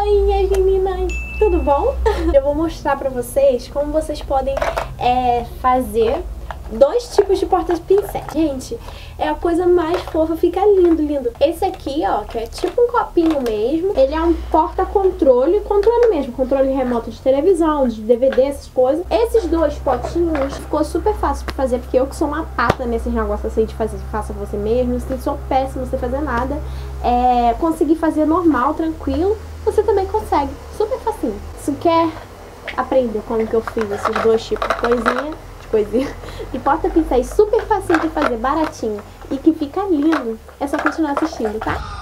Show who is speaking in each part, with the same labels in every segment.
Speaker 1: Oi, minhas meninas, tudo bom? Eu vou mostrar pra vocês como vocês podem fazer dois tipos de porta-pincéis. Gente, é a coisa mais fofa, fica lindo, lindo. Esse aqui, ó, que é tipo um copinho mesmo, ele é um porta-controle, controle mesmo, controle remoto de televisão, de DVD, essas coisas. Esses dois potinhos ficou super fácil de fazer, porque eu que sou uma pata nesses negócios assim de fazer, faça você mesmo, assim, sou péssima sem fazer nada. Consegui fazer normal, tranquilo, você também consegue, super facinho. Se quer aprender como que eu fiz esses dois tipos de coisinha de porta-pincéis super facinho de fazer, baratinho e que fica lindo, é só continuar assistindo, tá?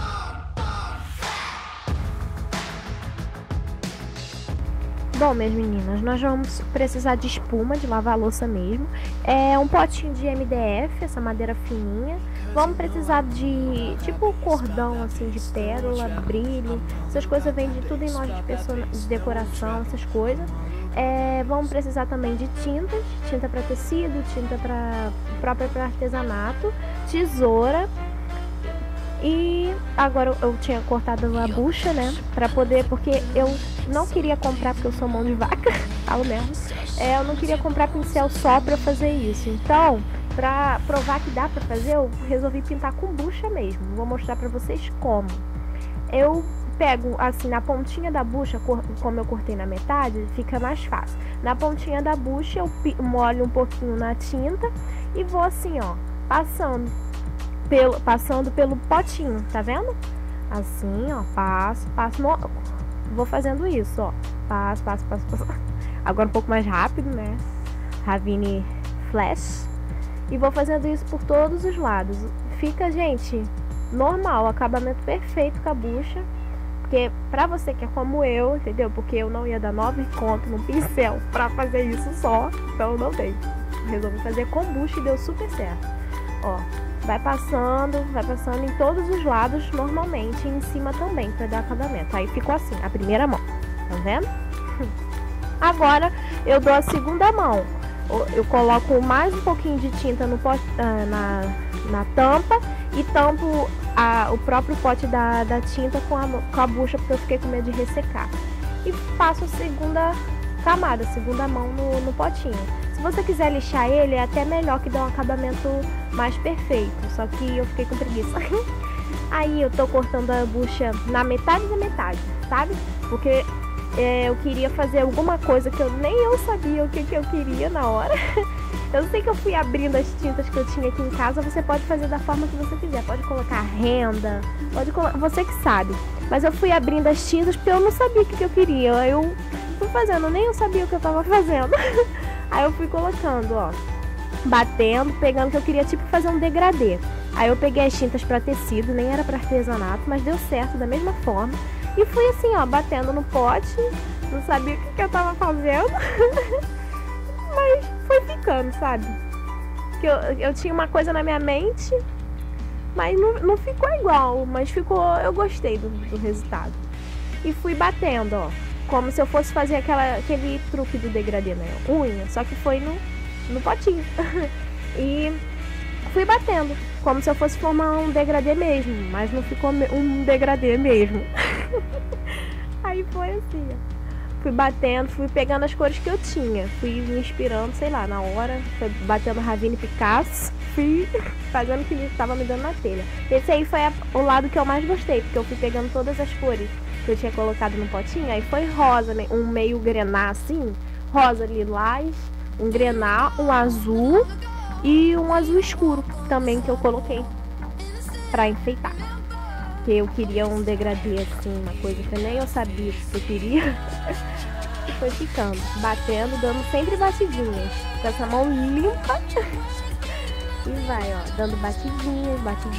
Speaker 1: Bom, minhas meninas, nós vamos precisar de espuma, de lavar a louça mesmo. Um potinho de MDF, essa madeira fininha. Vamos precisar de, tipo, cordão, assim, de pérola, brilho. Essas coisas vendem tudo em loja de decoração, essas coisas. Vamos precisar também de tinta para tecido, tinta própria para artesanato, tesoura. E agora eu tinha cortado a bucha, né, pra poder, porque eu não queria comprar, porque eu sou mão de vaca, falo mesmo, eu não queria comprar pincel só pra fazer isso. Então, pra provar que dá pra fazer, eu resolvi pintar com bucha mesmo. Vou mostrar pra vocês como. Eu pego, assim, na pontinha da bucha, como eu cortei na metade, fica mais fácil. Na pontinha da bucha, eu molho um pouquinho na tinta e vou assim, ó, passando pelo potinho, tá vendo? Assim, ó, passo, vou fazendo isso, ó, passo. Agora um pouco mais rápido, né? Ravine Flash. E vou fazendo isso por todos os lados. Fica, gente, normal, acabamento perfeito com a bucha. Porque pra você que é como eu, entendeu? Porque eu não ia dar 9 conto no pincel pra fazer isso só, então não dei. Resolvi fazer com bucha e deu super certo. Ó, vai passando em todos os lados normalmente, e em cima também, pra dar acabamento. Aí ficou assim, a primeira mão, tá vendo? Agora eu dou a segunda mão. Eu coloco mais um pouquinho de tinta no pote, na tampa, e tampo o próprio pote da tinta com a bucha, porque eu fiquei com medo de ressecar. E passo a segunda camada, segunda mão no potinho. Se você quiser lixar ele, é até melhor, que dá um acabamento mais perfeito. Só que eu fiquei com preguiça. Aí eu tô cortando a bucha na metade da metade, sabe? Porque eu queria fazer alguma coisa que nem eu sabia o que eu queria na hora. Eu sei que eu fui abrindo as tintas que eu tinha aqui em casa. Você pode fazer da forma que você quiser. Pode colocar renda, você que sabe. Mas eu fui abrindo as tintas porque eu não sabia o que eu queria. Aí eu fui fazendo, nem eu sabia o que eu tava fazendo. Aí eu fui colocando, ó, batendo, pegando, que eu queria tipo fazer um degradê. Aí eu peguei as tintas para tecido, nem era para artesanato, mas deu certo da mesma forma. E fui assim, ó, batendo no pote, não sabia o que eu tava fazendo. Mas foi ficando, sabe? Que eu tinha uma coisa na minha mente, mas não ficou igual, mas ficou, eu gostei do resultado. E fui batendo, ó, como se eu fosse fazer aquele truque do degradê, né? Unha, só que foi no potinho. E fui batendo, como se eu fosse formar um degradê mesmo, mas não ficou um degradê mesmo. Aí foi assim, ó. Fui batendo, fui pegando as cores que eu tinha, fui me inspirando, sei lá, na hora, fui batendo Ravine Picasso, fui fazendo o que ele estava me dando na telha. Esse aí foi o lado que eu mais gostei, porque eu fui pegando todas as cores que eu tinha colocado no potinho. Aí foi rosa, né? Um meio grená assim, rosa, lilás, um grená, um azul e um azul escuro também, que eu coloquei pra enfeitar. Porque eu queria um degradê assim, uma coisa que nem eu sabia que eu queria. E foi ficando, batendo, dando sempre batidinhas, com essa mão limpa. E vai, ó, dando batidinhas.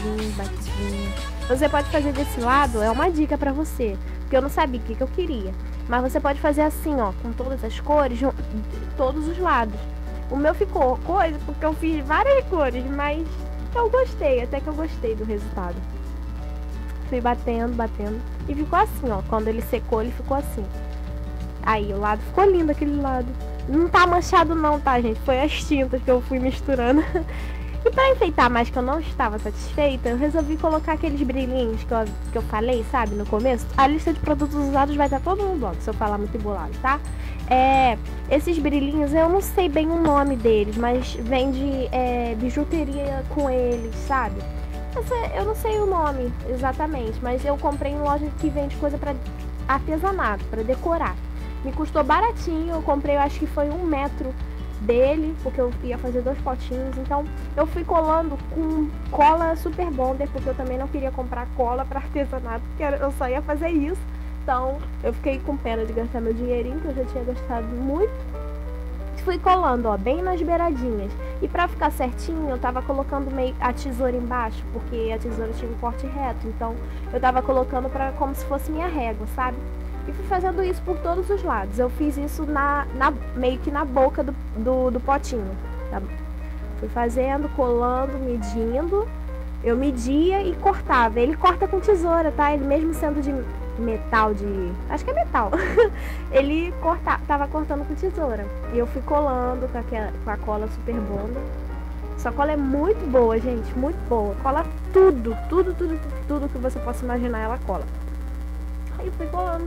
Speaker 1: Você pode fazer desse lado, é uma dica pra você, porque eu não sabia o que eu queria. Mas você pode fazer assim, ó, com todas as cores, todos os lados. O meu ficou coisa, porque eu fiz várias cores, mas eu gostei, até que eu gostei do resultado. Fui batendo, e ficou assim, ó, quando ele secou, ele ficou assim. Aí o lado ficou lindo, aquele lado. Não tá manchado não, tá, gente? Foi as tintas que eu fui misturando. E pra enfeitar mais, que eu não estava satisfeita, eu resolvi colocar aqueles brilhinhos que eu falei, sabe, no começo. A lista de produtos usados vai estar todo no blog, se eu falar muito embolado, tá? Esses brilhinhos, eu não sei bem o nome deles, mas vende bijuteria com eles, sabe? Eu não sei o nome exatamente, mas eu comprei em loja que vende coisa pra artesanato, pra decorar. Me custou baratinho, eu comprei, eu acho que foi 1 metro dele, porque eu ia fazer 2 potinhos, então eu fui colando com cola Super Bonder, porque eu também não queria comprar cola para artesanato, porque eu só ia fazer isso. Então eu fiquei com pena de gastar meu dinheirinho, que eu já tinha gastado muito. Fui colando, ó, bem nas beiradinhas. E pra ficar certinho, eu tava colocando meio a tesoura embaixo, porque a tesoura tinha um corte reto, então eu tava colocando como se fosse minha régua, sabe? E fui fazendo isso por todos os lados. Eu fiz isso meio que na boca do potinho. Tá? Fui fazendo, colando, medindo. Eu media e cortava. Ele corta com tesoura, tá? Ele mesmo sendo de metal, acho que é metal. Ele tava cortando com tesoura. E eu fui colando com a cola Super Bonder. Essa cola é muito boa, gente. Muito boa. Cola tudo que você possa imaginar, ela cola. Aí eu fui colando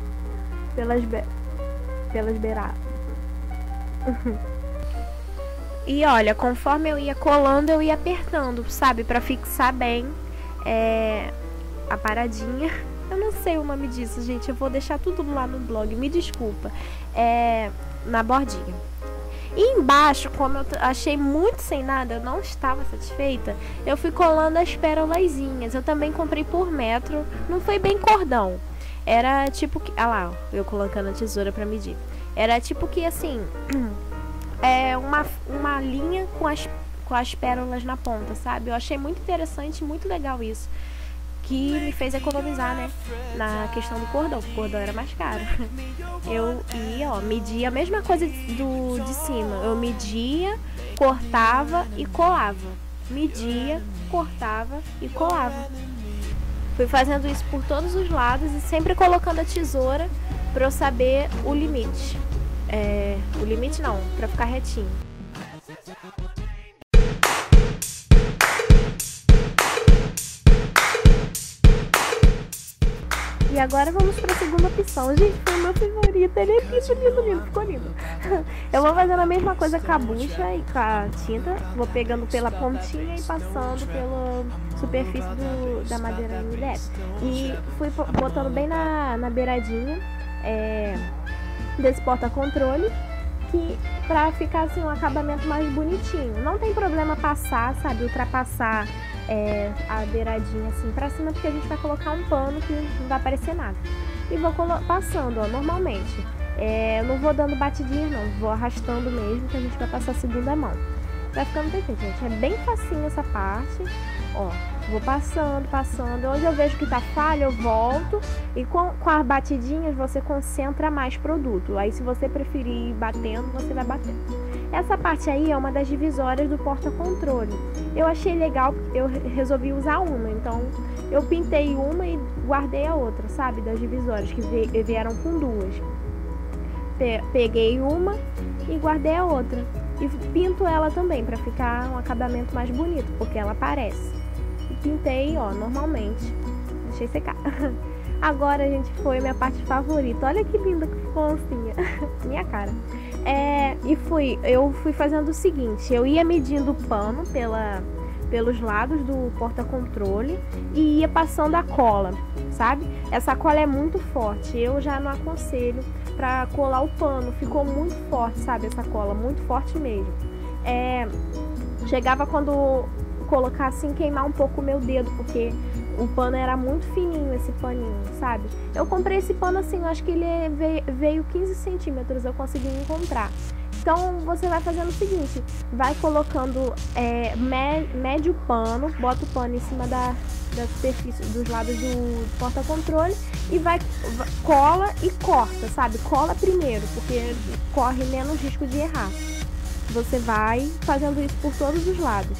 Speaker 1: pelas beiradas. E olha, conforme eu ia colando, eu ia apertando, sabe? Pra fixar bem a paradinha. Eu não sei o nome disso, gente. Eu vou deixar tudo lá no blog, me desculpa. Na bordinha. E embaixo, como eu achei muito sem nada, eu não estava satisfeita, eu fui colando as pérolazinhas. Eu também comprei por metro. Não foi bem cordão. Era tipo que... Ah lá, eu colocando a tesoura pra medir. Era tipo que assim... uma linha com as pérolas na ponta, sabe? Eu achei muito interessante, muito legal isso. Que me fez economizar, né? Na questão do cordão. O cordão era mais caro. Eu ia, ó, media a mesma coisa de cima. Eu media, cortava e colava. Media, cortava e colava. Fui fazendo isso por todos os lados e sempre colocando a tesoura pra eu saber o limite. O limite não, pra ficar retinho. E agora vamos para a segunda opção. Gente, foi o meu favorito. Ele é lindo, ficou lindo. Eu vou fazendo a mesma coisa com a bucha e com a tinta. Vou pegando pela pontinha e passando pela superfície da madeira MDF. E fui botando bem na beiradinha desse porta-controle, pra ficar assim um acabamento mais bonitinho. Não tem problema passar, sabe, ultrapassar a beiradinha assim pra cima, porque a gente vai colocar um pano que não vai aparecer nada. E vou passando, ó, normalmente. Eu não vou dando batidinha não, vou arrastando mesmo, que a gente vai passar a segunda mão. Vai ficando perfeito, gente. É bem facinho essa parte. Ó, vou passando. Onde eu vejo que tá falha, eu volto. E com as batidinhas, você concentra mais produto. Aí, se você preferir ir batendo, você vai batendo. Essa parte aí é uma das divisórias do porta-controle. Eu achei legal, porque eu resolvi usar uma. Então, eu pintei uma e guardei a outra, sabe? Das divisórias, que vieram com duas. Peguei uma e guardei a outra. E pinto ela também, pra ficar um acabamento mais bonito, porque ela aparece. E pintei, ó, normalmente. Deixei secar. Agora, gente, foi minha parte favorita. Olha que linda que ficou a oncinha. Minha cara. Eu fui fazendo o seguinte. Eu ia medindo o pano pelos lados do porta-controle e ia passando a cola, sabe? Essa cola é muito forte. Eu já não aconselho pra colar o pano. Ficou muito forte, sabe? Essa cola, muito forte mesmo. Chegava quando colocar assim, queimar um pouco o meu dedo, porque o pano era muito fininho, esse paninho, sabe? Eu comprei esse pano assim, eu acho que ele veio 15 centímetros, eu consegui encontrar. Então, você vai fazendo o seguinte, vai colocando, mede o pano, bota o pano em cima da superfície, dos lados do porta-controle e cola e corta, sabe? Cola primeiro, porque corre menos risco de errar. Você vai fazendo isso por todos os lados.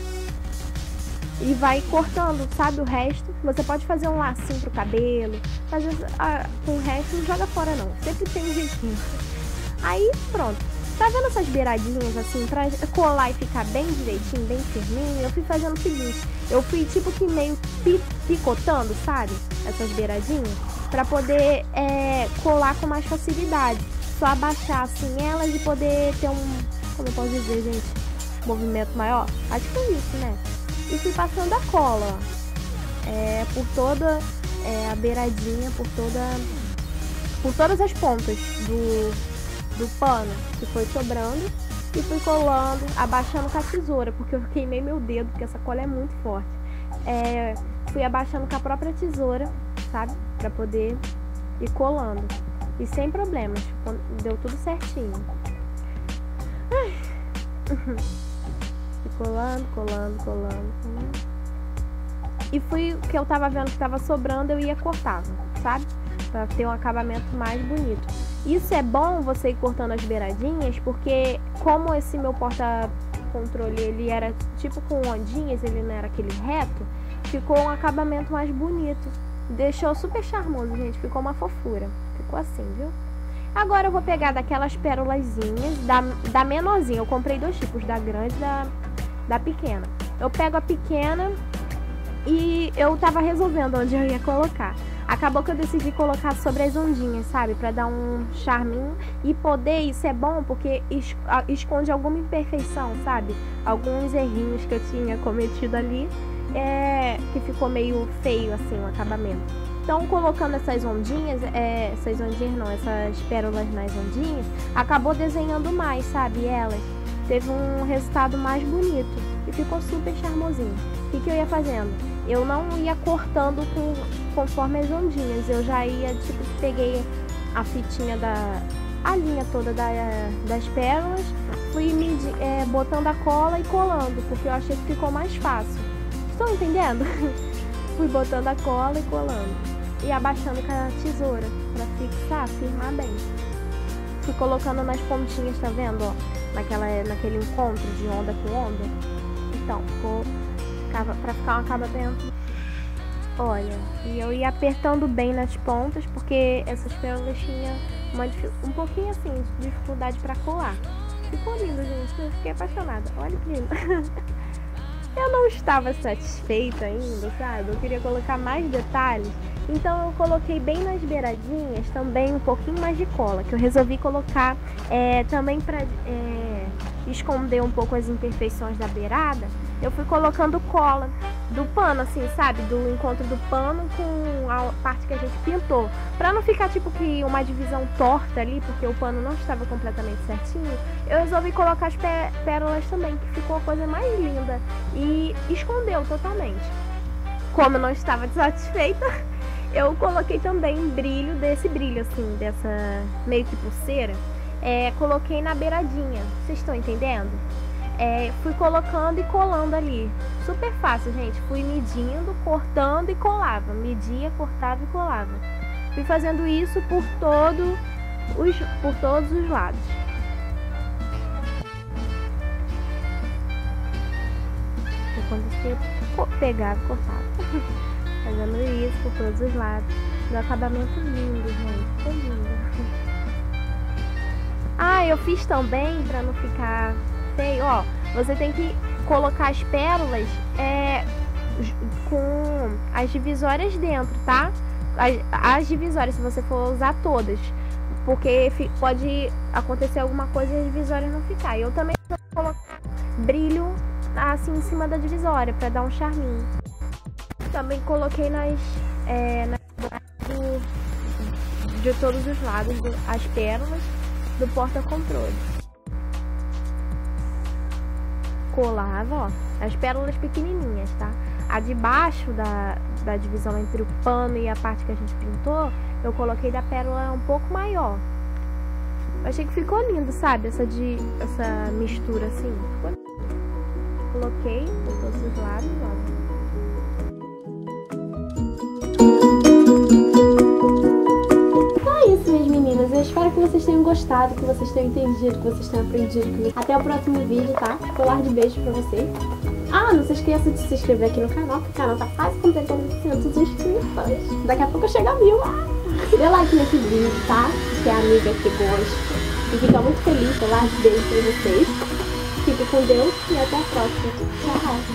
Speaker 1: E vai cortando, sabe, o resto. Você pode fazer um lacinho pro cabelo, com o resto não joga fora não, sempre tem um jeitinho. Aí, pronto. Tá vendo essas beiradinhas assim, pra colar e ficar bem direitinho, bem firminho? Eu fui fazendo o seguinte, eu fui tipo que meio picotando, sabe? Essas beiradinhas, pra poder colar com mais facilidade. Só abaixar assim elas e poder ter como eu posso dizer, gente, movimento maior. Acho que é isso, né? E fui passando a cola, ó. Por toda a beiradinha, por todas as pontas do pano que foi sobrando, e fui colando, abaixando com a tesoura, porque eu queimei meu dedo, porque essa cola é muito forte. Fui abaixando com a própria tesoura, sabe? Pra poder ir colando. E sem problemas, deu tudo certinho. Fui colando. E fui, que eu tava vendo que tava sobrando, eu ia cortava, sabe? Pra ter um acabamento mais bonito. Isso é bom você ir cortando as beiradinhas, porque como esse meu porta-controle, ele era tipo com ondinhas, ele não era aquele reto, ficou um acabamento mais bonito. Deixou super charmoso, gente, ficou uma fofura. Ficou assim, viu? Agora eu vou pegar daquelas pérolazinhas, da menorzinha. Eu comprei 2 tipos, da grande e da pequena. Eu pego a pequena e eu tava resolvendo onde eu ia colocar. Acabou que eu decidi colocar sobre as ondinhas, sabe? Pra dar um charminho e poder, isso é bom porque esconde alguma imperfeição, sabe? Alguns errinhos que eu tinha cometido ali, que ficou meio feio, assim, o acabamento. Então, colocando essas ondinhas, essas pérolas nas ondinhas, acabou desenhando mais, sabe? Elas teve um resultado mais bonito e ficou super charmosinho. O que eu ia fazendo? Eu não ia cortando conforme as ondinhas, eu já ia, tipo, peguei a fitinha a linha toda das pérolas, fui botando a cola e colando, porque eu achei que ficou mais fácil. Estão entendendo? Fui botando a cola e colando. E abaixando com a tesoura, pra fixar, firmar bem. Fui colocando nas pontinhas, tá vendo? Ó, naquele encontro de onda com onda. Então, pra ficar um acabamento. Olha, e eu ia apertando bem nas pontas, porque essas pérolas tinham um pouquinho assim, de dificuldade pra colar. Ficou lindo, gente. Eu fiquei apaixonada. Olha que lindo. Eu não estava satisfeita ainda, sabe? Eu queria colocar mais detalhes. Então eu coloquei bem nas beiradinhas também um pouquinho mais de cola, que eu resolvi colocar também para esconder um pouco as imperfeições da beirada. Eu fui colocando cola do pano, assim, sabe? Do encontro do pano com a parte que a gente pintou. Pra não ficar tipo que uma divisão torta ali, porque o pano não estava completamente certinho, eu resolvi colocar as pérolas também, que ficou a coisa mais linda. E escondeu totalmente. Como eu não estava satisfeita, eu coloquei também desse brilho, assim, dessa meio que pulseira. Coloquei na beiradinha. Vocês estão entendendo? Fui colocando e colando ali. Super fácil, gente. Fui medindo, cortando e colava. Media, cortava e colava. Fui fazendo isso por todos os lados. Quando você pegava e cortava. Fazendo isso por todos os lados. Do acabamento lindo, gente. Ficou lindo. Eu fiz também, pra não ficar feio, ó. Você tem que colocar as pérolas com as divisórias dentro, tá? As divisórias, se você for usar todas. Porque pode acontecer alguma coisa e as divisórias não ficar. Eu também vou colocar brilho assim em cima da divisória, pra dar um charminho. Também coloquei de todos os lados as pérolas do porta-controle. Colava, ó, as pérolas pequenininhas, tá? A de baixo da divisão entre o pano e a parte que a gente pintou, eu coloquei da pérola um pouco maior. Eu achei que ficou lindo, sabe? Essa mistura assim. Coloquei por todos os lados, ó. Eu espero que vocês tenham gostado, que vocês tenham entendido, que vocês tenham aprendido. Até o próximo vídeo, tá? Colar de beijo pra vocês. Não se esqueça de se inscrever aqui no canal, porque o canal tá quase completando 100 inscritos. Daqui a pouco eu chego a 1000. Dê like nesse vídeo, tá? Se é amiga que gosta. e fica muito feliz. Então, beijo pra vocês. Fique com Deus e até a próxima. Tchau!